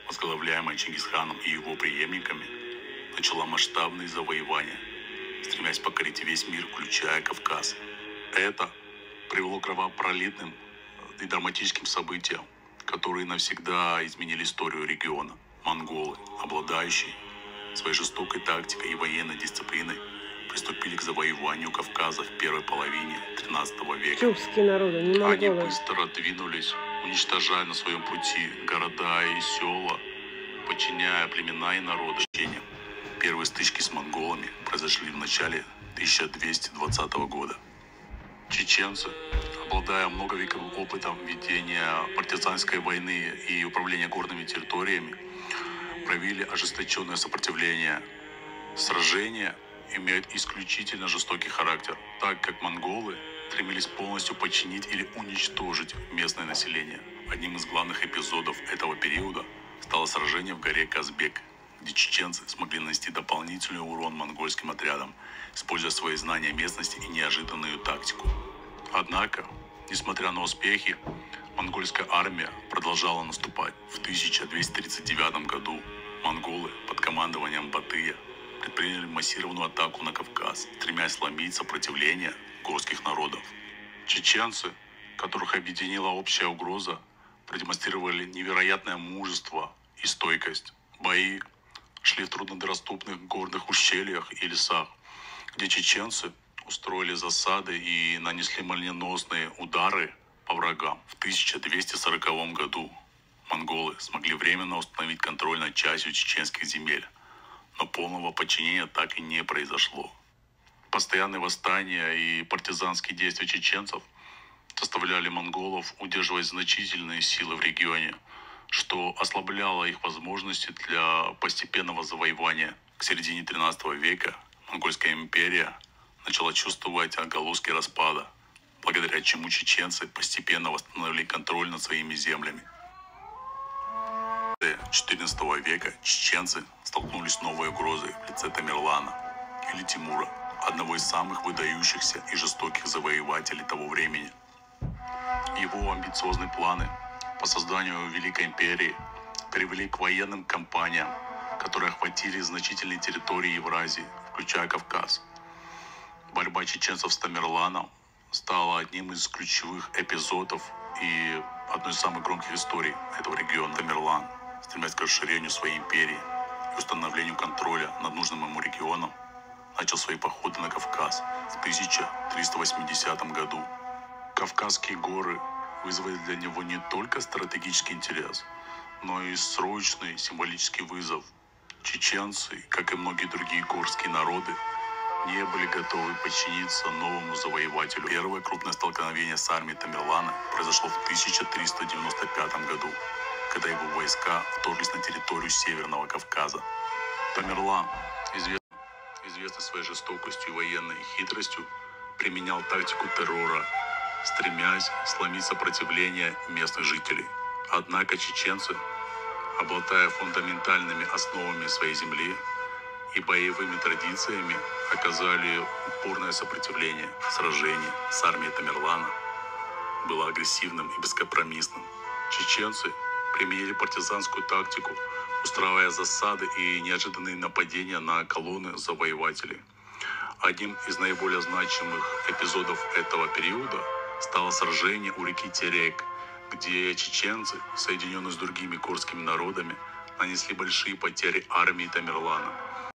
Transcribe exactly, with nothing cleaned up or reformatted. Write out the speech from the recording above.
возглавляемая Чингисханом и его преемниками, начала масштабные завоевания, стремясь покорить весь мир, включая Кавказ. Это привело к кровопролитным и драматическим событиям, которые навсегда изменили историю региона. Монголы, обладающие своей жестокой тактикой и военной дисциплиной, приступили к завоеванию Кавказа в первой половине тринадцатого века. Тюркские народы, не монголы. Они быстро двинулись, уничтожая на своем пути города и села, подчиняя племена и народы. Первые стычки с монголами произошли в начале тысяча двести двадцатого года. Чеченцы, обладая многовековым опытом ведения партизанской войны и управления горными территориями, проявили ожесточенное сопротивление. Сражения имеют исключительно жестокий характер, так как монголы стремились полностью подчинить или уничтожить местное население. Одним из главных эпизодов этого периода стало сражение в горе Казбек, где чеченцы смогли нанести дополнительный урон монгольским отрядам, используя свои знания местности и неожиданную тактику. Однако, несмотря на успехи, монгольская армия продолжала наступать. В тысяча двести тридцать девятом году монголы под командованием Батыя предприняли массированную атаку на Кавказ, стремясь сломить сопротивление горских народов. Чеченцы, которых объединила общая угроза, продемонстрировали невероятное мужество и стойкость. Бои шли в труднодоступных горных ущельях и лесах, где чеченцы устроили засады и нанесли молниеносные удары по врагам. В тысяча двести сороковом году монголы смогли временно установить контроль над частью чеченских земель, но полного подчинения так и не произошло. Постоянные восстания и партизанские действия чеченцев заставляли монголов удерживать значительные силы в регионе, что ослабляло их возможности для постепенного завоевания. К середине тринадцатого века Монгольская империя начала чувствовать отголоски распада, благодаря чему чеченцы постепенно восстановили контроль над своими землями. В конце четырнадцатого века чеченцы столкнулись с новой угрозой в лице Тамерлана или Тимура, одного из самых выдающихся и жестоких завоевателей того времени. Его амбициозные планы по созданию Великой империи привели к военным кампаниям, которые охватили значительные территории Евразии, включая Кавказ. Борьба чеченцев с Тамерланом стала одним из ключевых эпизодов и одной из самых громких историй этого региона. Тамерлан, стремясь к расширению своей империи и установлению контроля над нужным ему регионом, начал свои походы на Кавказ в тысяча триста восьмидесятом году. Кавказские горы вызвали для него не только стратегический интерес, но и срочный символический вызов. Чеченцы, как и многие другие горские народы, не были готовы подчиниться новому завоевателю. Первое крупное столкновение с армией Тамерлана произошло в тысяча триста девяносто пятом году, когда его войска вторглись на территорию Северного Кавказа. Тамерлан, известный, известный своей жестокостью и военной хитростью, применял тактику террора, стремясь сломить сопротивление местных жителей. Однако чеченцы, обладая фундаментальными основами своей земли и боевыми традициями, оказали упорное сопротивление. Сражение с армией Тамерлана было агрессивным и бескомпромиссным. Чеченцы применили партизанскую тактику, устраивая засады и неожиданные нападения на колонны завоевателей. Одним из наиболее значимых эпизодов этого периода стало сражение у реки Терек, где чеченцы, соединенные с другими горскими народами, нанесли большие потери армии Тамерлана.